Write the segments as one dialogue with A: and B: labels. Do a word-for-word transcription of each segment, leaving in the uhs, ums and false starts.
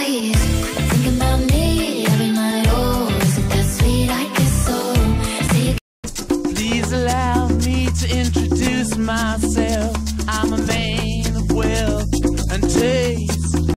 A: breathe. Thinking about me every night. Oh, isn't that sweet? I guess so. See you.
B: Please allow me to introduce myself. I'm a man of wealth and taste.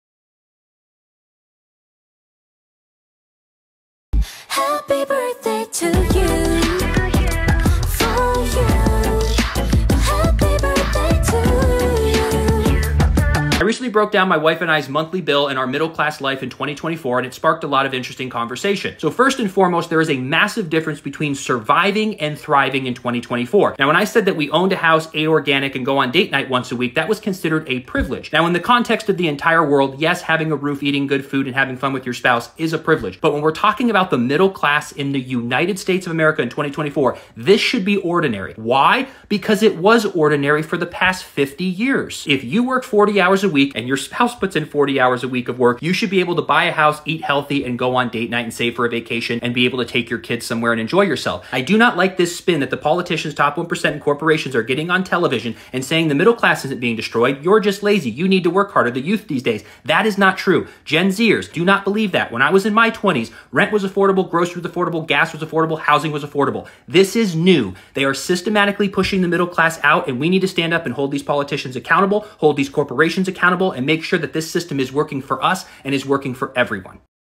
A: Happy birthday to you. For you. Happy birthday to you.
C: I recently broke down my wife and I's monthly bill and our middle-class life in twenty twenty-four, and it sparked a lot of interesting conversation. So first and foremost, there is a massive difference between surviving and thriving in twenty twenty-four. Now, when I said that we owned a house, ate organic, and go on date night once a week, that was considered a privilege. Now, in the context of the entire world, yes, having a roof, eating good food, and having fun with your spouse is a privilege. But when we're talking about the middle class in the United States of America in twenty twenty-four, this should be ordinary. Why? Because it was ordinary for the past fifty years. If you work forty hours a week and your spouse puts in forty hours a week of work, you should be able to buy a house, eat healthy, and go on date night and save for a vacation and be able to take your kids somewhere and enjoy yourself. I do not like this spin that the politicians, top one percent, and corporations are getting on television and saying the middle class isn't being destroyed. You're just lazy. You need to work harder. The youth these days. That is not true. Gen Zers do not believe that. When I was in my twenties, rent was affordable, groceries was affordable, gas was affordable, housing was affordable. This is new. They are systematically pushing the middle class out, and we need to stand up and hold these politicians accountable, hold these corporations accountable, and make sure that this system is working for us and is working for everyone.